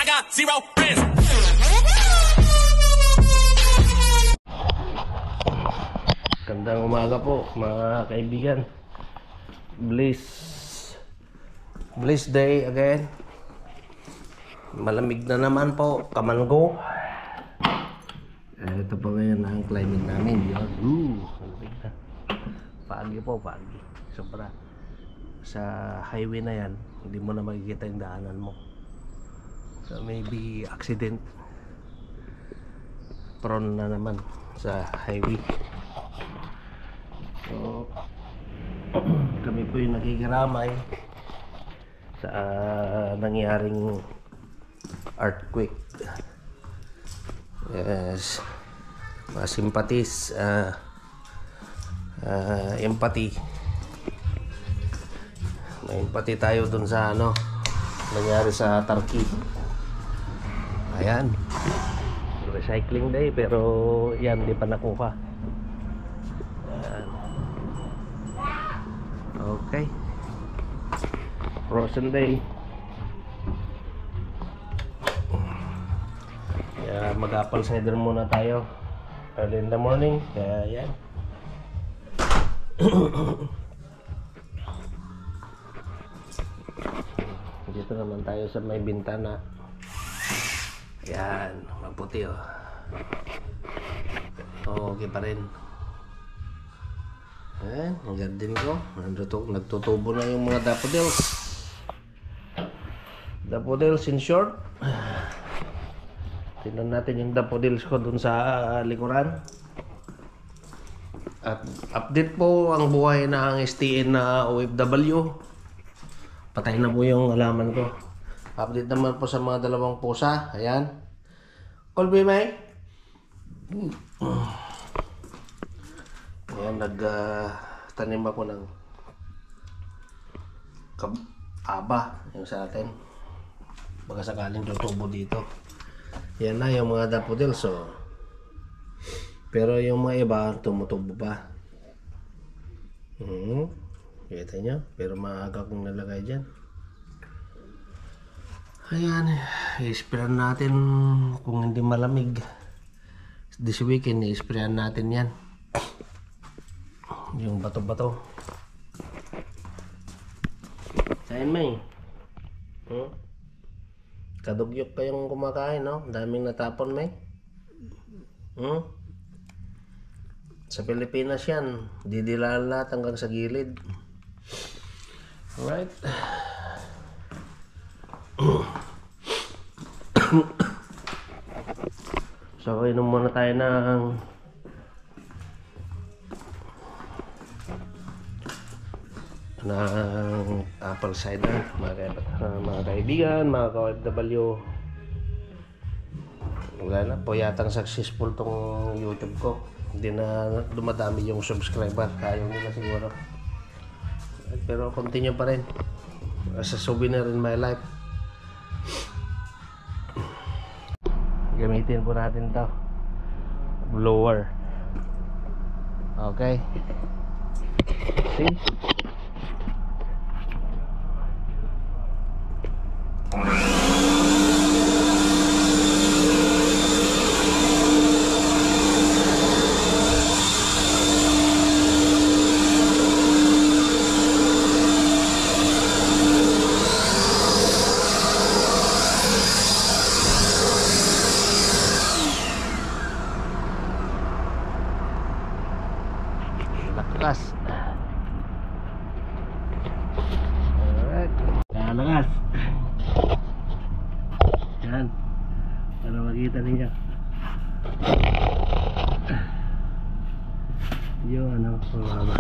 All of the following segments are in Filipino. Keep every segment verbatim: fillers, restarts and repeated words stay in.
I got zero friends. Gandang umaga po mga kaibigan. Bliss Bliss day again. Malamig na naman po, Kamango. Ito po ngayon ang climate namin. Yun. Ooh, malamig na. Foggy po, foggy. Sobra. Sa highway na yan, hindi mo na makikita yung daanan mo. So maybe accident prone na naman sa highway. So kami po yung nakikiramay sa uh, nangyaring earthquake. Yes, mga simpatis, uh, uh, empathy. May empathy tayo dun sa ano nangyari sa Turkey. Ayan, recycling day pero yan di pa nakuha. Ayan. Okay, frozen day. Kaya mag-apple cider muna tayo early in the morning. Kaya yan. Dito naman tayo sa may bintana. Ayan, maputi oh. Okay pa rin. Ayan, ang garden ko. Nagtutubo na yung mga daffodils. Daffodils in short. Tingnan natin yung daffodils ko dun sa likuran. At update po ang buhay ng S T N na O F W. Patay na po yung halaman ko. Update naman po sa mga dalawang pusa. Ayan. Colby May. Ayan, nag-tanim uh, ako ng aba yung sa atin. Baka sakaling tutubo dito. Yan na yung mga daffodils. So. Pero yung mga iba, tumutubo pa. Hmm. Kita nyo? Pero maaga kong nalagay dyan. Ayan. I-sprayan natin kung hindi malamig. This weekend, i-sprayan natin yan. Yung bato-bato. Saan may? Hmm? Kadugyok kayong kumakain, no? Daming natapon, may? Hmm? Sa Pilipinas yan. Didilaan lahat hanggang sa gilid. Alright. So, inom muna tayo ng ng apple cider, mga, uh, mga kaibigan, mga ka-O F W. Wala na po yatang successful tong YouTube ko. Hindi na dumadami yung subscriber. Ayaw nila siguro. Pero continue pa rin as a souvenir in my life. Gamitin po natin to blower. Okay, see? Lakas. Alright. Yan, lakas. Yan. Para makita ninyo. Yung ano, pumaba.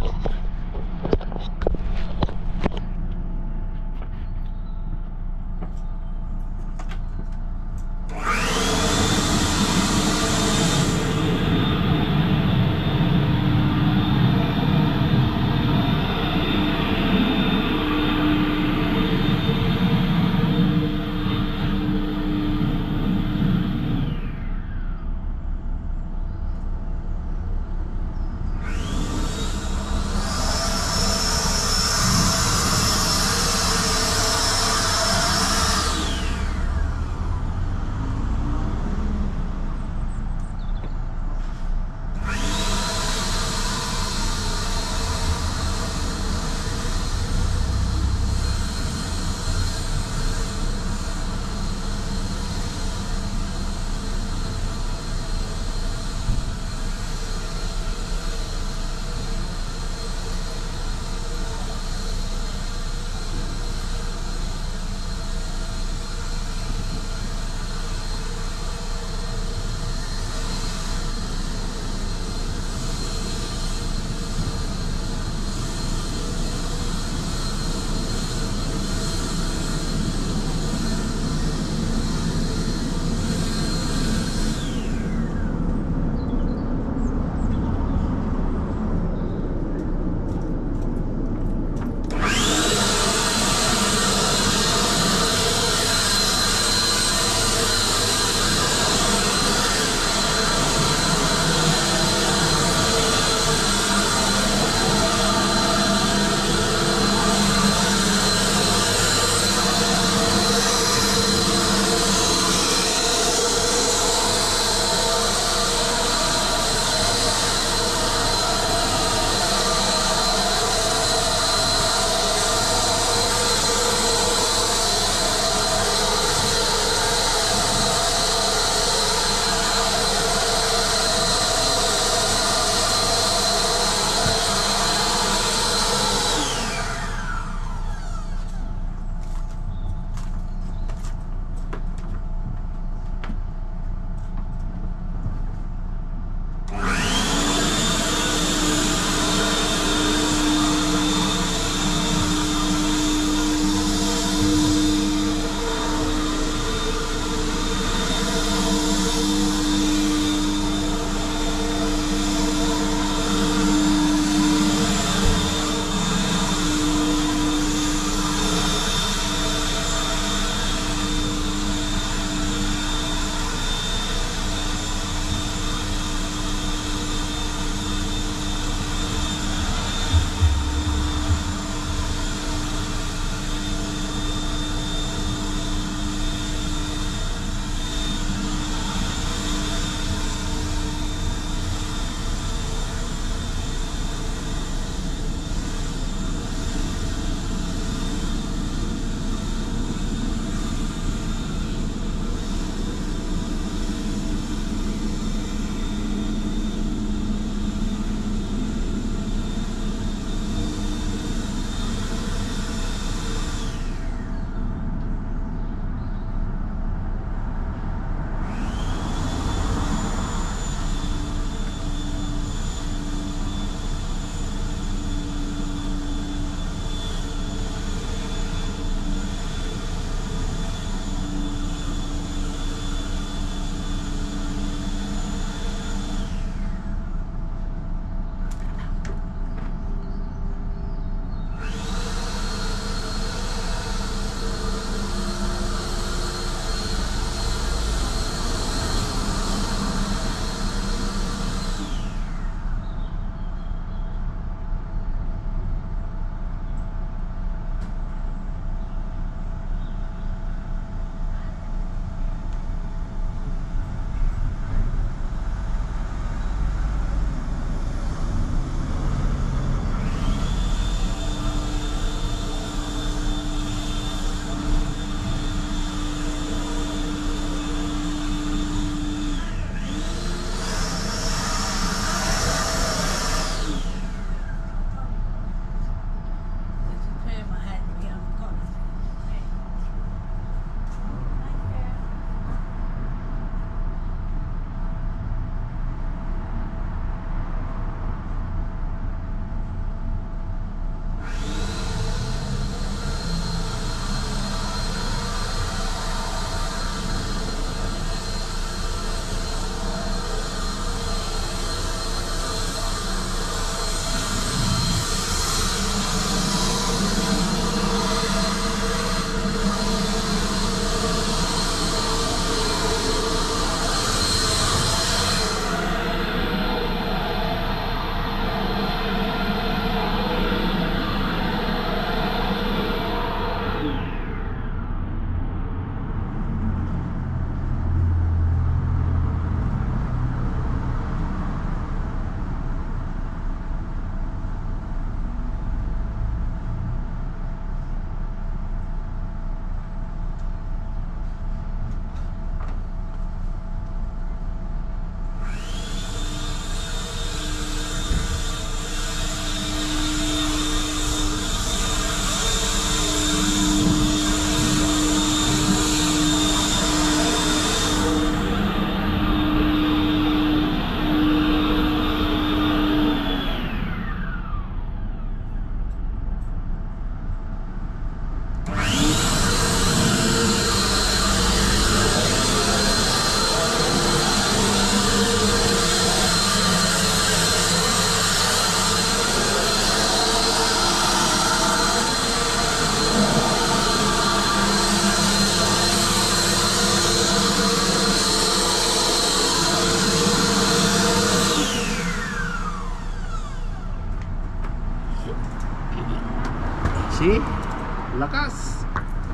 See? Lakas.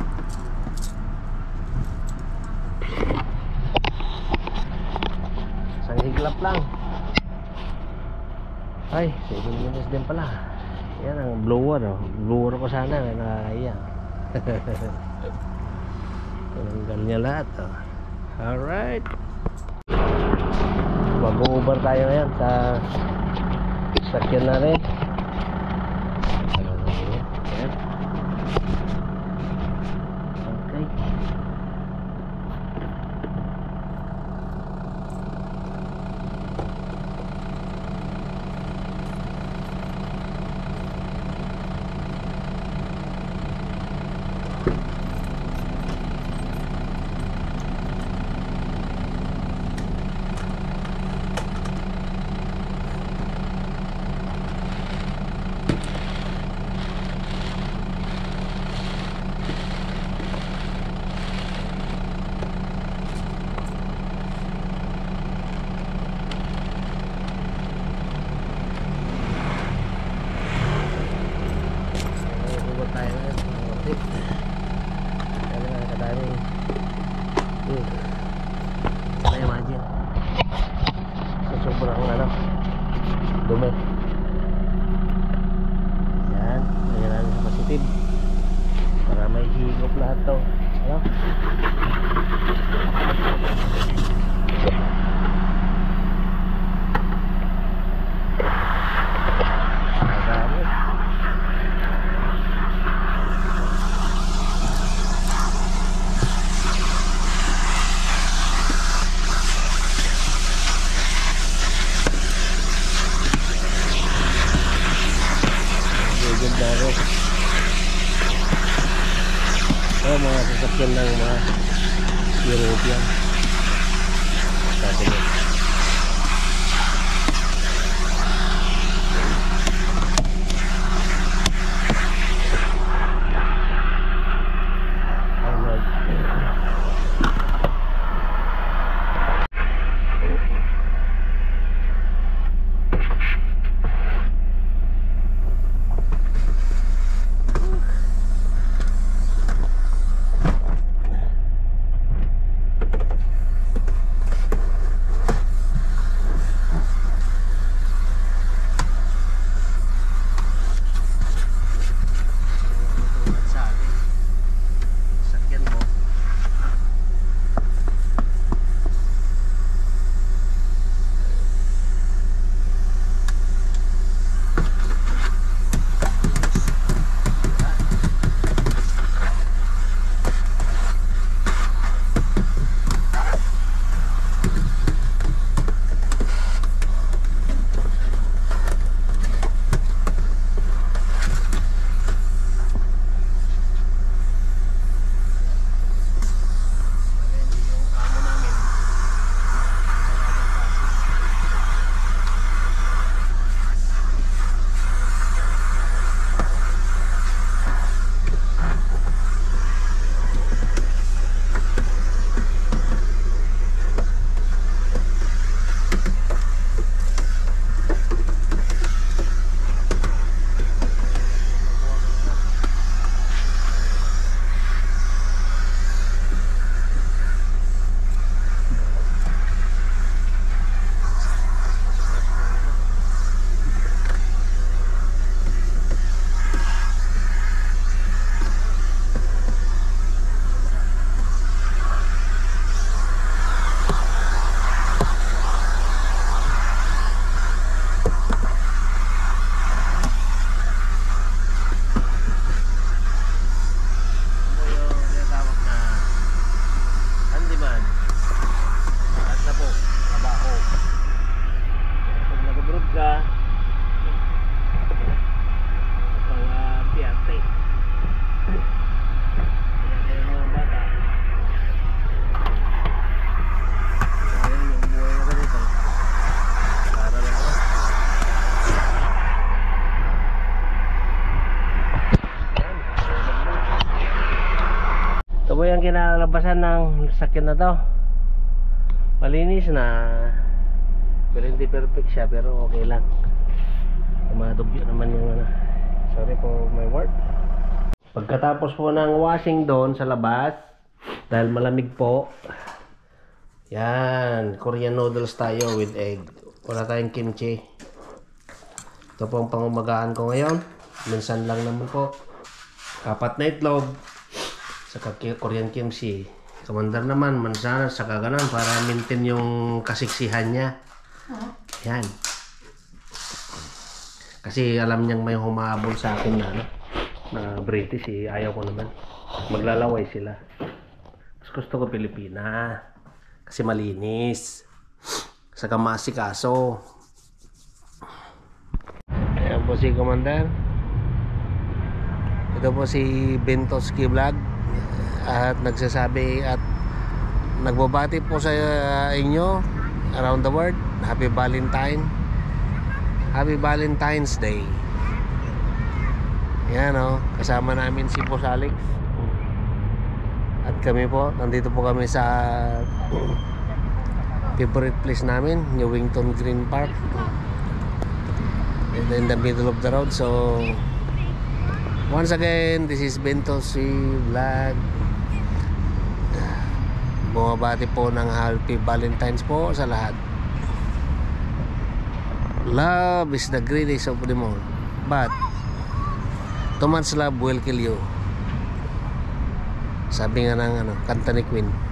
Isang higlap lang. Ay, seven minutes din pala. Yan ang blower, oh. Blower ko sana, nakakaya. Tanggal niya lahat, oh. Alright. Mag-over tayo ngayon sa sakyan na rin. Ayan. Okay. Sobrang ano, dumi. Yan, lagyan natin sa positive para may higop lahat to. Ano? Nagamit. Ganda. Oh, mga sasakyan ng mga European. Sabi niya. Ito po yung kinalabasan ng sakyan na to. Malinis na, pero hindi perfect siya, pero okay lang. Tumadugyo naman yung ano. Sorry for my word. Pagkatapos po ng washing doon sa labas, dahil malamig po, yan, Korean noodles tayo with egg. Wala tayong kimchi. Ito po ang pangumagaan ko ngayon. Minsan lang naman po. Apat na itlog, saka Korean kimchi. Kamandar naman, mansanas, saka ganun para maintain yung kasiksihan niya. Yan. Kasi alam niyang may humahabol sa akin na, ano, na British, eh. Ayaw ko naman. Maglalaway sila. Mas gusto ko Pilipina. Kasi malinis. Saka masikaso. Ayan po si Commander. Ito po si Bentoski Vlog. At nagsasabi at nagbabati po sa inyo around the world. Happy Valentine. Happy Valentine's Day. Yan o. Kasama namin si Boss Alex. At kami po, nandito po kami sa favorite place namin, Newington Green Park, and in the middle of the road. So once again, this is Bentoski Vlog. Bumabati po ng Happy Valentine's po sa lahat. Love is the greatest of them all, but too much love will kill you. Sabi nga ng ano, kanta ni Queen.